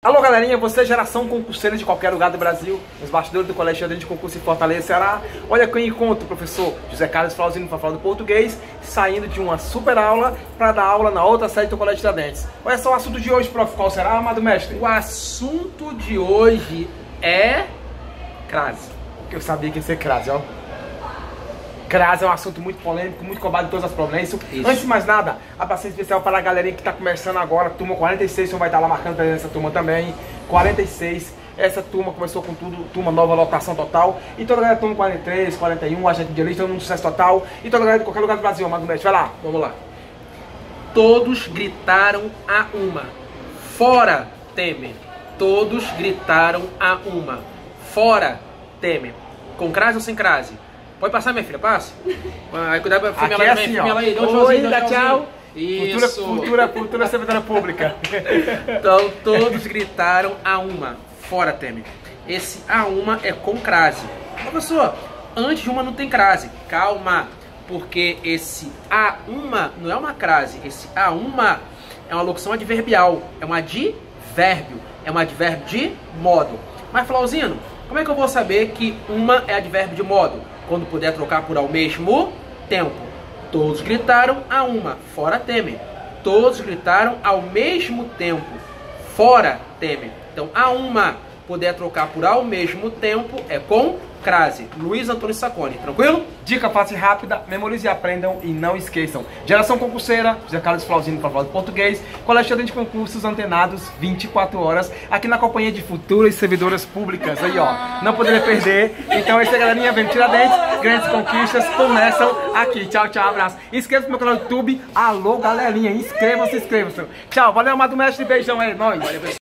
Alô galerinha, você geração concurseira de qualquer lugar do Brasil, nos bastidores do Colégio Estadual de Concurso em Fortaleza, Ceará. Olha quem encontra o professor José Carlos Flauzino para falar do português, saindo de uma super aula para dar aula na outra sede do Colégio Tiradentes. Olha só o assunto de hoje, prof. Qual será, amado mestre? O assunto de hoje é crase. Eu sabia que ia ser crase, ó. Crase é um assunto muito polêmico, muito cobrado em todas as provências. Antes de mais nada, abraço especial para a galerinha que está começando agora, turma 46, você vai estar lá marcando presença dessa turma também. 46, essa turma começou com tudo, turma nova, lotação total. E toda a galera turma 43, 41, agente de elite, todo mundo sucesso total. E toda a galera de qualquer lugar do Brasil, amado mestre, vai lá. Vamos lá. Todos gritaram a uma. Fora, Temer. Todos gritaram a uma. Fora, Temer. Com crase ou sem crase? Pode passar, minha filha, passa. Aí cuidado pra filmar é assim, ela aí. Oi, dá tchau. Isso. Futura servidora pública. Então, todos gritaram a uma. Fora, Temer. Esse a uma é com crase. Professor, antes de uma não tem crase. Calma, porque esse a uma não é uma crase. Esse a uma é uma locução adverbial. É um advérbio. É um advérbio de modo. Mas, Flauzino, como é que eu vou saber que uma é advérbio de modo? Quando puder trocar por ao mesmo tempo. Todos gritaram a uma. Fora, Temer. Todos gritaram ao mesmo tempo. Fora, Temer. Então, a uma puder trocar por ao mesmo tempo é com crase. Luiz Antônio Sacconi. Tranquilo? Dica fácil e rápida, memorize e aprendam e não esqueçam. Geração concurseira, José Carlos Flauzino para falar do português, Colégio de Concursos antenados 24 horas, aqui na companhia de futuras servidoras públicas, aí ó, não poderia perder. Então essa galerinha vem Tiradentes, grandes conquistas começam aqui. Tchau, tchau, abraço. Inscreva-se no meu canal do YouTube, alô galerinha, inscreva-se. Tchau, valeu amado mestre, beijão aí, nóis.